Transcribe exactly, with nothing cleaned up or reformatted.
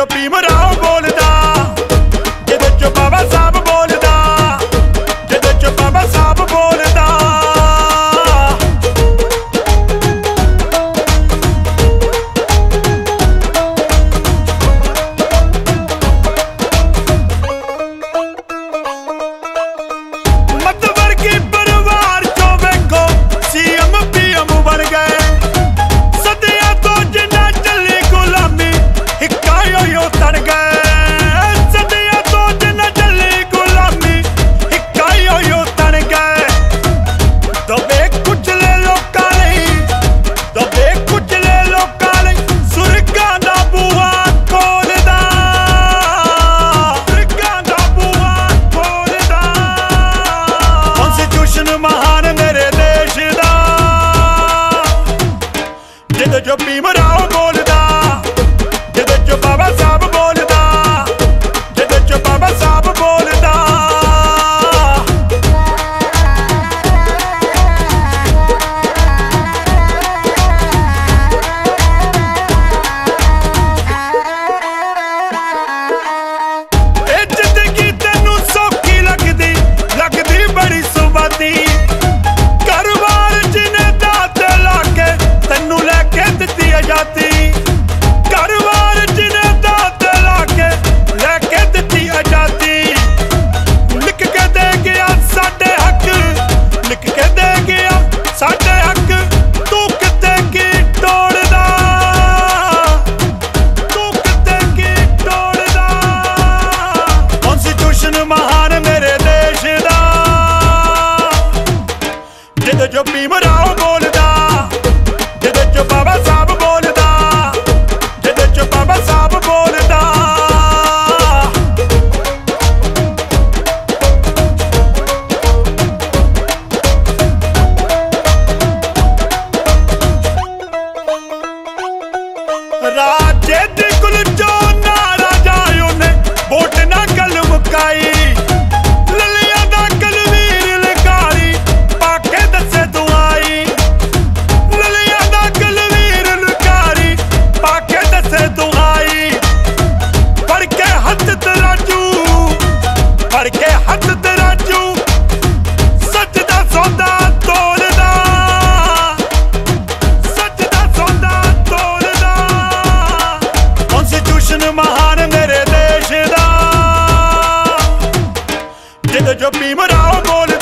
चो भीम राव बोलदा, जिदे चो बाबा साहब बोलदा, जिदे चो बाबा साहब बोलदा। मतवर्गी परिवार चो वेखो सीएम पीएम बन गए, सदियां तो जिन्ना चली गुलामी हिक्का यो तन गए, सदियां तो जिन्ना चली गुलामी हिक्का यो तन गए। दबे कुचले लोकां लई, दबे कुचले लोकां लई सुरगां दा बूहा खोलदा, सुरगां दा बूहा खोलदा। कॉन्स्टिट्यूशन महान मेरे देश दा, जिदे चो भीम राव बोलदा, जिदे चो बाबा साहब बोलदा, जिदे चो बाबा साहब बोलदा। ए जिंदगी तैनू सौखी लगदी, लगदी बड़ी सुबादी, घरबार जिन्हें दात लाके तैनू लैके दित्ती आजादी, घरबार जिन्हें दात लाके लैके दित्ती आजादी। लिख के दे गया साडे हक, लिख के दे गया साडे हक, तू किते की तोड़दा, तू किते की तोड़दा। कॉन्स्टिट्यूशन महान मेरे देश दा, जिदे चो भीम राव बोलदा, जिदे चो बाबा साहब बोलदा, जिदे चो बाबा साहब बोलदा। राजे दी कुल चो नारा जायो ने वोट ना गल मुकाई, ललिया दा कलवीर लकारी पाके दसे तू आई, ललिया दा कलवीर लकारी पाके दसे तू आई। फड़ के हथ तराजू, फड़ के हथ तराजू, सच दा सौदा तोलदा, सच दा सौदा तोलदा। कॉन्स्टिट्यूशन महान मेरे देश दा, जिदे चो भीम राव बोल